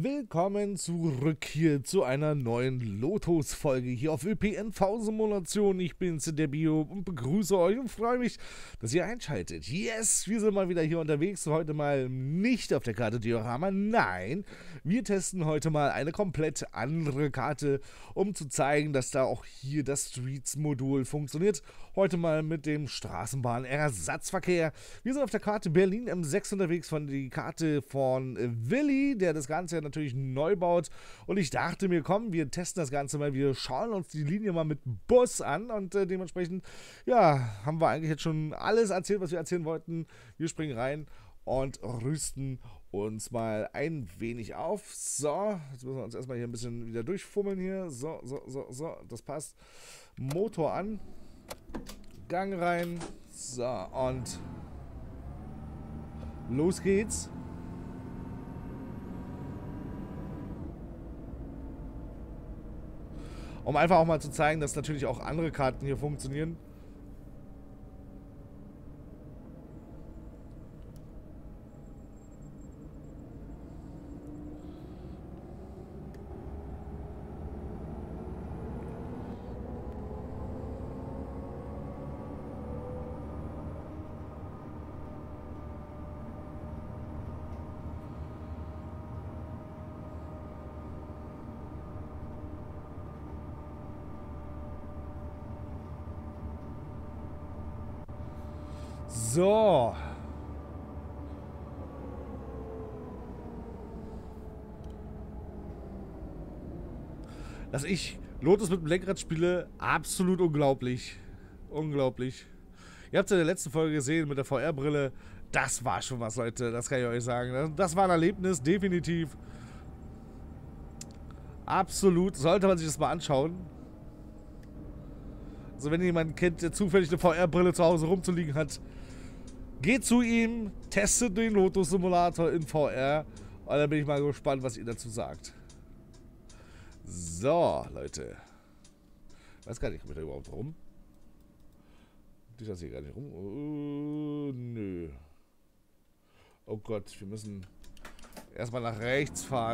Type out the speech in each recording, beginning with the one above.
Willkommen zurück hier zu einer neuen Lotus-Folge hier auf ÖPNV-Simulation. Ich bin's, der Bio, und begrüße euch und freue mich, dass ihr einschaltet. Yes, wir sind mal wieder hier unterwegs. Heute mal nicht auf der Karte Diorama. Nein, wir testen heute mal eine komplett andere Karte, um zu zeigen, dass da auch hier das Streets-Modul funktioniert. Heute mal mit dem Straßenbahn-Ersatzverkehr. Wir sind auf der Karte Berlin M6 unterwegs, von die Karte von Willi, der das Ganze ja natürlich neu baut. Und ich dachte mir, komm, wir testen das Ganze mal. Wir schauen uns die Linie mal mit Bus an. Und dementsprechend, ja, haben wir eigentlich jetzt schon alles erzählt, was wir erzählen wollten. Wir springen rein und rüsten uns mal ein wenig auf. So, jetzt müssen wir uns erstmal hier ein bisschen wieder durchfummeln hier. So, das passt. Motor an. Gang rein. So, und los geht's. Um einfach auch mal zu zeigen, dass natürlich auch andere Karten hier funktionieren. So. Dass ich Lotus mit dem Lenkrad spiele, absolut unglaublich. Unglaublich. Ihr habt es in der letzten Folge gesehen mit der VR-Brille. Das war schon was, Leute. Das kann ich euch sagen. Das war ein Erlebnis, definitiv. Absolut. Sollte man sich das mal anschauen. Also wenn ihr jemanden kennt, der zufällig eine VR-Brille zu Hause rumzuliegen hat, geht zu ihm, testet den Lotus-Simulator in VR. Und dann bin ich mal gespannt, was ihr dazu sagt. So, Leute. Ich weiß gar nicht, komme ich da überhaupt rum? Ich lasse hier gar nicht rum. Nö. Oh Gott, wir müssen erstmal nach rechts fahren.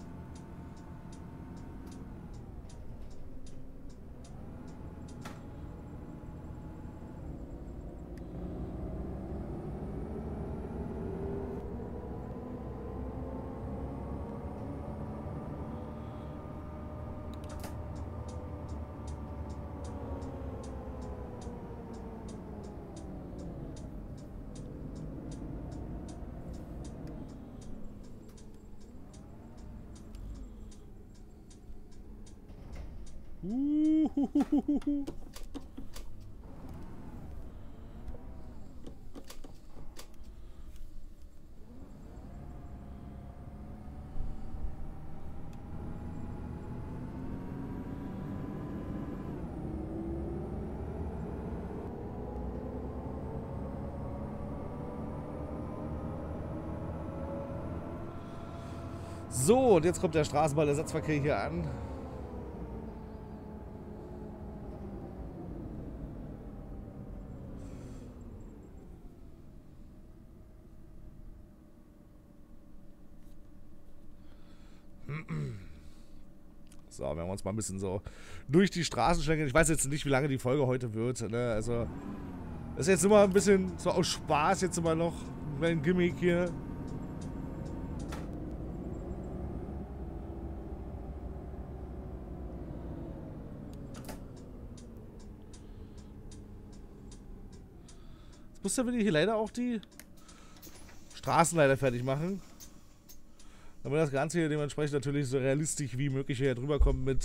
So, und jetzt kommt der Straßenbahnersatzverkehr hier an. So, wenn wir uns mal ein bisschen so durch die Straßen schlängeln. Ich weiß jetzt nicht, wie lange die Folge heute wird. Ne? Also, das ist jetzt immer ein bisschen so aus Spaß jetzt immer noch ein Gimmick hier. Jetzt muss der Willi hier leider auch die Straßen leider fertig machen. Damit das Ganze hier dementsprechend natürlich so realistisch wie möglich hier drüber kommt mit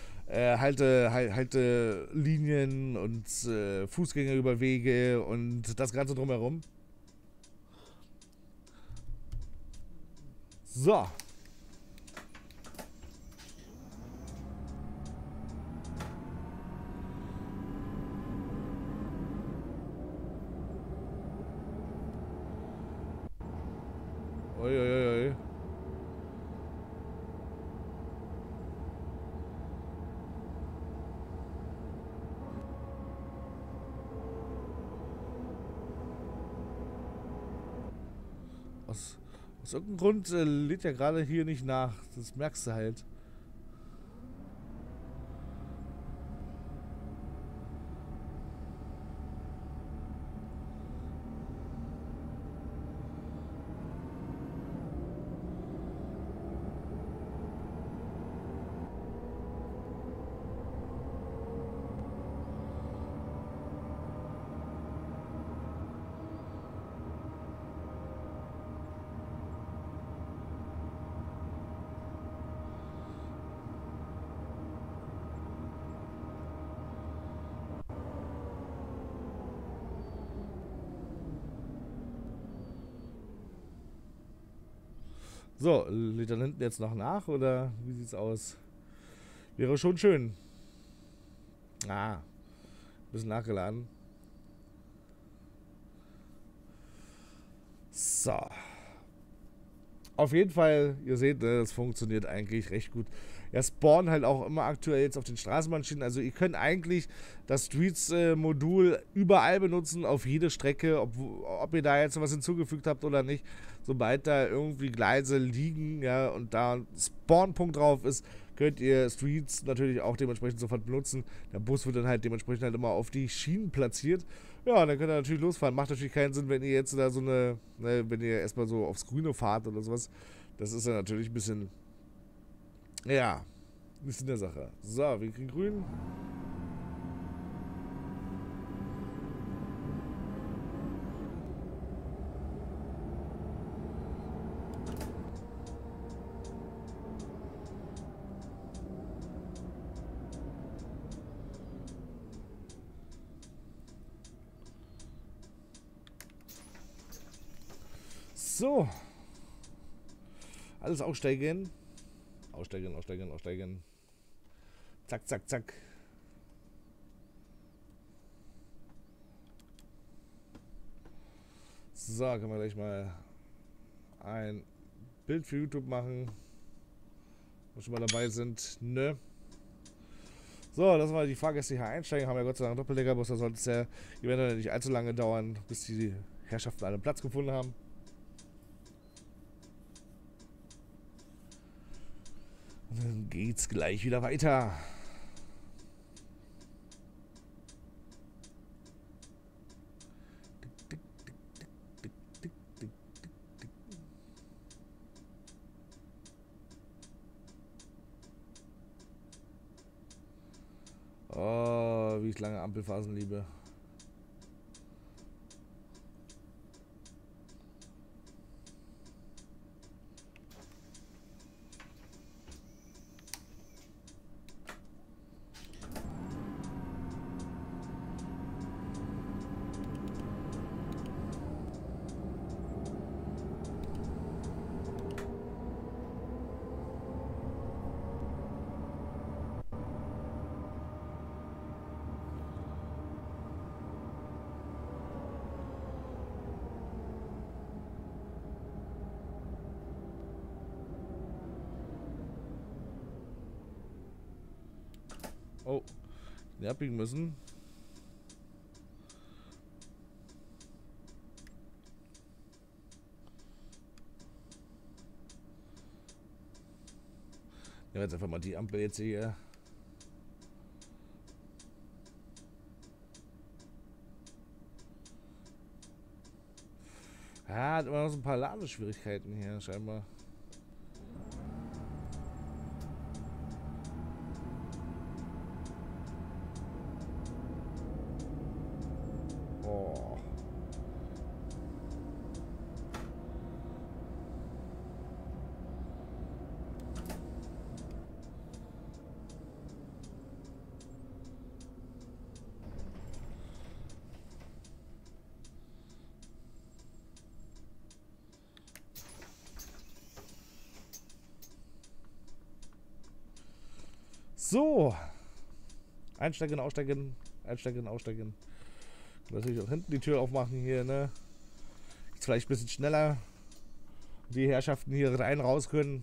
Haltelinien und Fußgängerüberwege und das Ganze drumherum. So. Uiuiui. Was Aus irgendeinem Grund lädt ja gerade hier nicht nach. Das merkst du halt. So, lädt dann hinten jetzt noch nach oder wie sieht's aus? Wäre schon schön. Ah, bisschen nachgeladen. So. Auf jeden Fall, ihr seht, das funktioniert eigentlich recht gut. Ja, spawnen halt auch immer aktuell jetzt auf den Straßenbahnschienen. Also ihr könnt eigentlich das Streets-Modul überall benutzen, auf jede Strecke, ob ihr da jetzt was hinzugefügt habt oder nicht. Sobald da irgendwie Gleise liegen, ja, und da ein Spawnpunkt drauf ist, könnt ihr Streets natürlich auch dementsprechend sofort benutzen. Der Bus wird dann halt dementsprechend halt immer auf die Schienen platziert. Ja, dann könnt ihr natürlich losfahren. Macht natürlich keinen Sinn, wenn ihr jetzt da so eine, ne, wenn ihr erstmal so aufs Grüne fahrt oder sowas. Das ist ja natürlich ein bisschen, ja, ein bisschen der Sache. So, wir kriegen grün. So. Alles aussteigen. Aussteigen, aussteigen, aussteigen. Zack, zack, zack. So, können wir gleich mal ein Bild für YouTube machen. Wenn wir schon mal dabei sind. Ne? So, lassen wir die Fahrgäste hier einsteigen. Haben ja Gott sei Dank einen Doppeldeckerbus. Da sollte es ja eventuell nicht allzu lange dauern, bis die Herrschaften einen Platz gefunden haben. Und dann geht's gleich wieder weiter. Oh, wie ich lange Ampelphasen liebe. Oh, wir abbiegen müssen. Nehmen wir jetzt einfach mal die Ampel jetzt hier. Ja, hat immer noch so ein paar Ladeschwierigkeiten hier scheinbar. Oh. So. Einsteigen, aussteigen, einsteigen, aussteigen. Natürlich auch hinten die Tür aufmachen hier, ne? Jetzt vielleicht ein bisschen schneller. Die Herrschaften hier rein, raus können.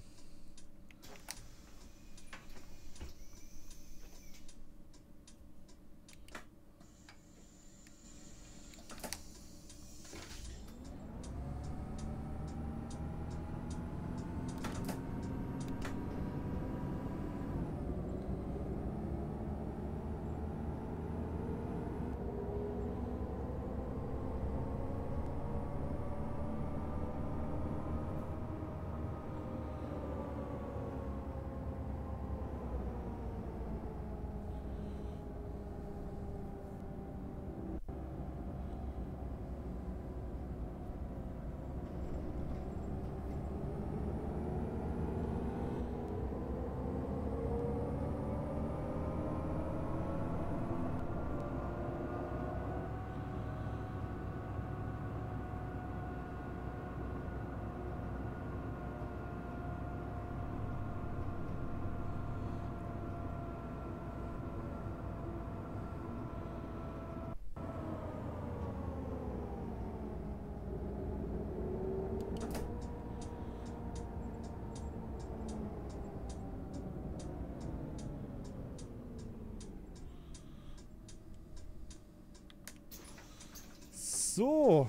So.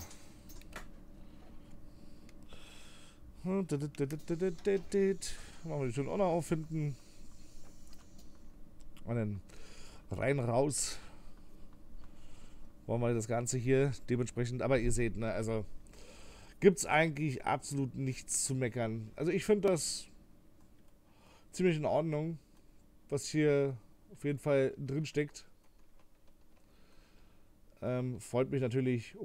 Machen wir die schon auch noch auffinden. Und dann rein, raus. Wollen wir das Ganze hier dementsprechend. Aber ihr seht, ne, also gibt es eigentlich absolut nichts zu meckern. Also ich finde das ziemlich in Ordnung, was hier auf jeden Fall drin steckt. Freut mich natürlich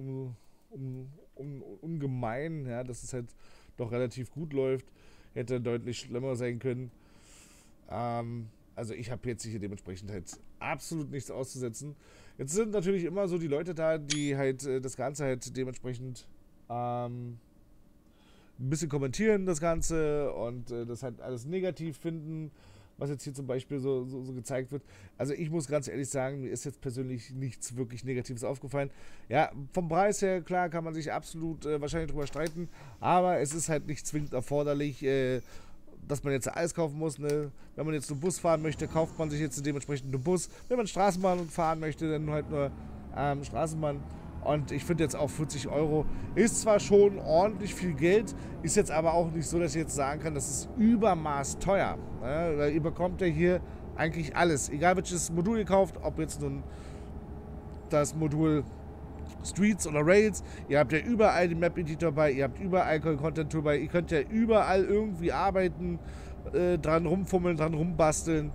ungemein, ja, dass es halt doch relativ gut läuft. Hätte deutlich schlimmer sein können. Also ich habe jetzt hier dementsprechend halt absolut nichts auszusetzen. Jetzt sind natürlich immer so die Leute da, die halt das Ganze halt dementsprechend ein bisschen kommentieren, das Ganze, und das halt alles negativ finden, was jetzt hier zum Beispiel so gezeigt wird. Also ich muss ganz ehrlich sagen, mir ist jetzt persönlich nichts wirklich Negatives aufgefallen. Ja, vom Preis her, klar, kann man sich absolut wahrscheinlich drüber streiten, aber es ist halt nicht zwingend erforderlich, dass man jetzt alles kaufen muss. Ne? Wenn man jetzt einen Bus fahren möchte, kauft man sich jetzt dementsprechend einen Bus. Wenn man Straßenbahn fahren möchte, dann halt nur Straßenbahn. Und ich finde jetzt auch 40 Euro ist zwar schon ordentlich viel Geld, ist jetzt aber auch nicht so, dass ich jetzt sagen kann, das ist übermaß teuer. Ne? Weil ihr bekommt ja hier eigentlich alles. Egal welches Modul ihr kauft, ob jetzt nun das Modul Streets oder Rails, ihr habt ja überall den Map-Editor bei, ihr habt überall Content Tool bei, ihr könnt ja überall irgendwie arbeiten, dran rumfummeln, dran rumbasteln.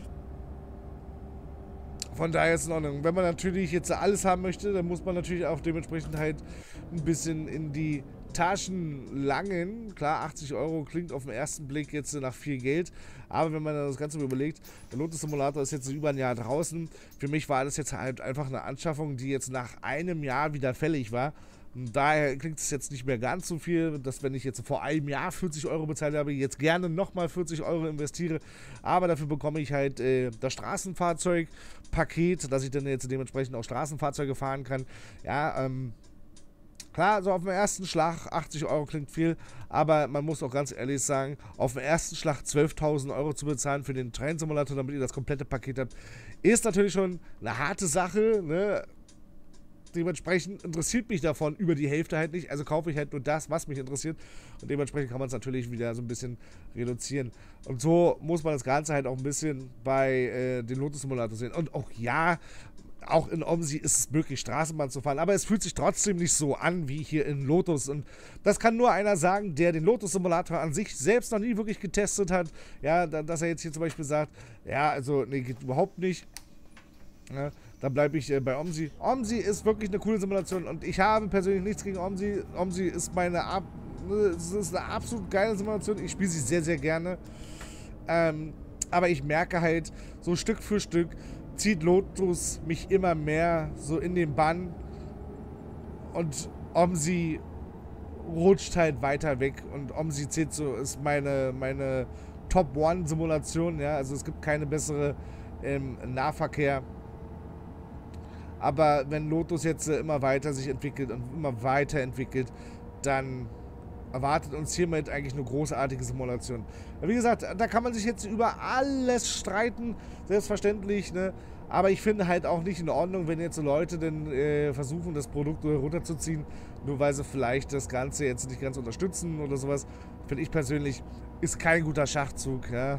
Von daher ist es in Ordnung. Wenn man natürlich jetzt alles haben möchte, dann muss man natürlich auch dementsprechend halt ein bisschen in die Taschen langen. Klar, 80 Euro klingt auf den ersten Blick jetzt nach viel Geld, aber wenn man dann das Ganze überlegt, der Lotus Simulator ist jetzt über ein Jahr draußen. Für mich war das jetzt halt einfach eine Anschaffung, die jetzt nach einem Jahr wieder fällig war. Und daher klingt es jetzt nicht mehr ganz so viel, dass wenn ich jetzt vor einem Jahr 40 Euro bezahlt habe, jetzt gerne nochmal 40 Euro investiere. Aber dafür bekomme ich halt das Straßenfahrzeugpaket, dass ich dann jetzt dementsprechend auch Straßenfahrzeuge fahren kann. Ja, klar, so auf den ersten Schlag 80 Euro klingt viel, aber man muss auch ganz ehrlich sagen, auf den ersten Schlag 12.000 Euro zu bezahlen für den Train Simulator, damit ihr das komplette Paket habt, ist natürlich schon eine harte Sache, ne? Dementsprechend interessiert mich davon über die Hälfte halt nicht, also kaufe ich halt nur das, was mich interessiert, und dementsprechend kann man es natürlich wieder so ein bisschen reduzieren. Und so muss man das Ganze halt auch ein bisschen bei den Lotus Simulator sehen. Und auch ja, auch in OMSI ist es möglich, Straßenbahn zu fahren, aber es fühlt sich trotzdem nicht so an wie hier in Lotus. Und das kann nur einer sagen, der den Lotus Simulator an sich selbst noch nie wirklich getestet hat. Ja, dass er jetzt hier zum Beispiel sagt, ja, also, nee, geht überhaupt nicht. Ja, da bleibe ich bei OMSI. OMSI ist wirklich eine coole Simulation und ich habe persönlich nichts gegen OMSI. OMSI ist es ist eine absolut geile Simulation. Ich spiele sie sehr, sehr gerne. Aber ich merke halt, so Stück für Stück zieht Lotus mich immer mehr so in den Bann und OMSI rutscht halt weiter weg und OMSI zählt so, ist meine Top-One-Simulation, ja, also es gibt keine bessere im Nahverkehr. Aber wenn Lotus jetzt immer weiter sich entwickelt und immer weiterentwickelt, dann erwartet uns hiermit eigentlich eine großartige Simulation. Wie gesagt, da kann man sich jetzt über alles streiten, selbstverständlich, ne? Aber ich finde halt auch nicht in Ordnung, wenn jetzt so Leute dann versuchen, das Produkt runterzuziehen, nur weil sie vielleicht das Ganze jetzt nicht ganz unterstützen oder sowas. Finde ich persönlich, ist kein guter Schachzug, ja.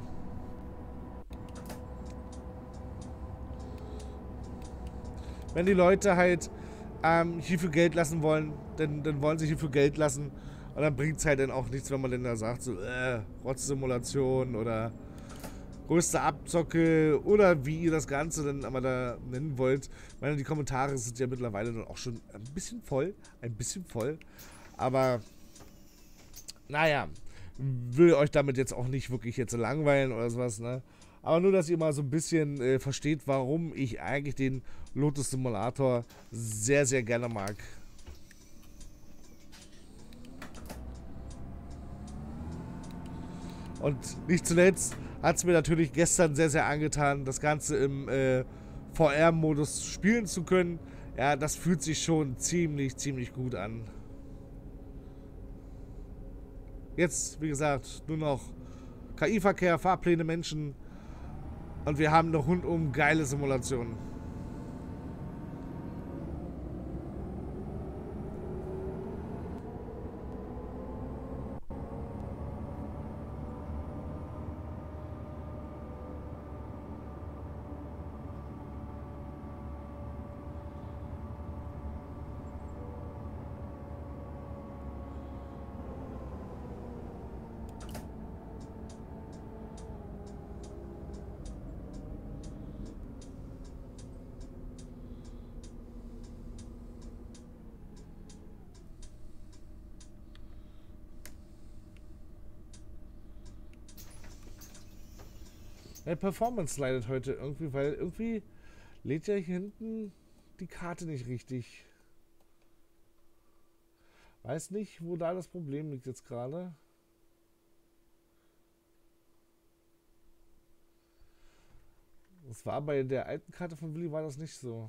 Wenn die Leute halt hierfür Geld lassen wollen, dann wollen sie hierfür Geld lassen. Und dann bringt es halt dann auch nichts, wenn man dann da sagt, so, Rotzsimulation oder größte Abzocke oder wie ihr das Ganze dann aber da nennen wollt. Ich meine, die Kommentare sind ja mittlerweile dann auch schon ein bisschen voll. Aber, naja, will euch damit jetzt auch nicht wirklich jetzt langweilen oder sowas, ne? Aber nur, dass ihr mal so ein bisschen versteht, warum ich eigentlich den Lotus Simulator sehr, sehr gerne mag. Und nicht zuletzt hat es mir natürlich gestern sehr, sehr angetan, das Ganze im VR-Modus spielen zu können. Ja, das fühlt sich schon ziemlich, ziemlich gut an. Jetzt, wie gesagt, nur noch KI-Verkehr, Fahrpläne, Menschen. Und wir haben eine rundum geile Simulation. Der Performance leidet heute irgendwie, weil irgendwie lädt ja hier hinten die Karte nicht richtig. Weiß nicht, wo da das Problem liegt jetzt gerade. Das war bei der alten Karte von Willi war das nicht so.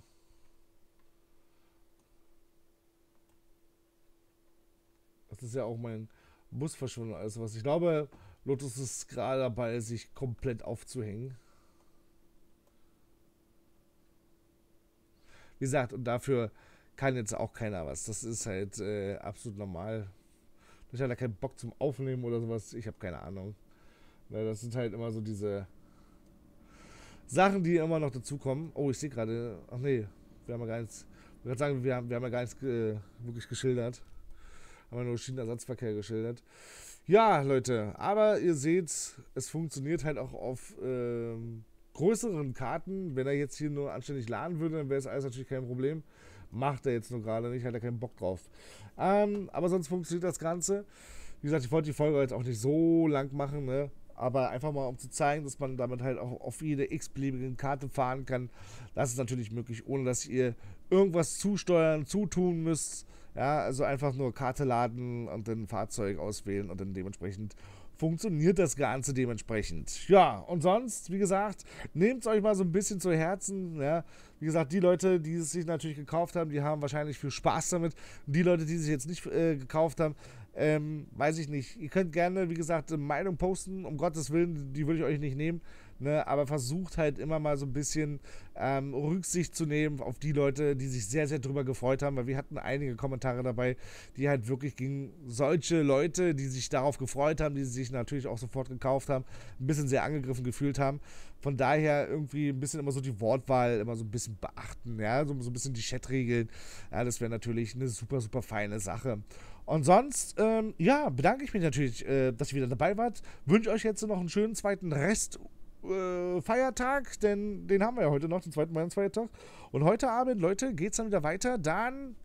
Das ist ja auch mein Bus verschwunden. Also was ich glaube, Lotus ist gerade dabei, sich komplett aufzuhängen. Wie gesagt, und dafür kann jetzt auch keiner was. Das ist halt absolut normal. Ich hatte keinen Bock zum Aufnehmen oder sowas. Ich habe keine Ahnung. Weil das sind halt immer so diese Sachen, die immer noch dazukommen. Oh, ich sehe gerade. Ach nee, wir haben ja gar nichts. Ich würde sagen, wir haben ja gar nichts wirklich geschildert. Haben wir nur Schienenersatzverkehr geschildert. Ja, Leute, aber ihr seht, es funktioniert halt auch auf größeren Karten. Wenn er jetzt hier nur anständig laden würde, dann wäre es alles natürlich kein Problem. Macht er jetzt nur gerade nicht, hat er keinen Bock drauf. Aber sonst funktioniert das Ganze. Wie gesagt, ich wollte die Folge jetzt auch nicht so lang machen, ne? Aber einfach mal, um zu zeigen, dass man damit halt auch auf jede x-beliebige Karte fahren kann. Das ist natürlich möglich, ohne dass ihr irgendwas zusteuern, zutun müsst. Ja, also einfach nur Karte laden und dann Fahrzeug auswählen und dann dementsprechend funktioniert das Ganze dementsprechend. Ja, und sonst, wie gesagt, nehmt es euch mal so ein bisschen zu Herzen. Ja. Wie gesagt, die Leute, die es sich natürlich gekauft haben, die haben wahrscheinlich viel Spaß damit. Die Leute, die sich jetzt nicht gekauft haben, weiß ich nicht. Ihr könnt gerne, wie gesagt, eine Meinung posten, um Gottes Willen, die würde ich euch nicht nehmen. Ne, aber versucht halt immer mal so ein bisschen Rücksicht zu nehmen auf die Leute, die sich sehr, sehr drüber gefreut haben, weil wir hatten einige Kommentare dabei, die halt wirklich gegen solche Leute, die sich darauf gefreut haben, die sich natürlich auch sofort gekauft haben, ein bisschen sehr angegriffen gefühlt haben. Von daher irgendwie ein bisschen immer so die Wortwahl immer so ein bisschen beachten, ja, so ein bisschen die Chat-Regeln. Ja, das wäre natürlich eine super, super feine Sache. Und sonst, ja, bedanke ich mich natürlich, dass ihr wieder dabei wart. Wünsche euch jetzt noch einen schönen zweiten Rest Feiertag, denn den haben wir ja heute noch, den zweiten Weihnachtsfeiertag. Und heute Abend, Leute, geht's dann wieder weiter. Dann,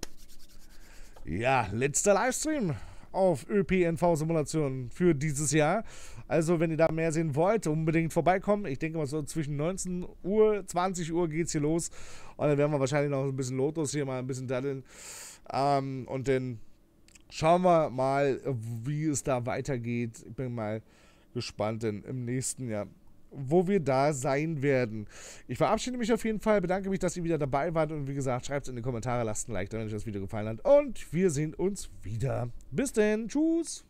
ja, letzter Livestream auf ÖPNV-Simulation für dieses Jahr. Also, wenn ihr da mehr sehen wollt, unbedingt vorbeikommen. Ich denke mal so zwischen 19 Uhr, 20 Uhr geht's hier los. Und dann werden wir wahrscheinlich noch ein bisschen Lotus hier mal ein bisschen daddeln. Und dann schauen wir mal, wie es da weitergeht. Ich bin mal gespannt, denn im nächsten Jahr, wo wir da sein werden. Ich verabschiede mich auf jeden Fall, bedanke mich, dass ihr wieder dabei wart und wie gesagt, schreibt es in die Kommentare, lasst ein Like da, wenn euch das Video gefallen hat und wir sehen uns wieder. Bis denn, tschüss!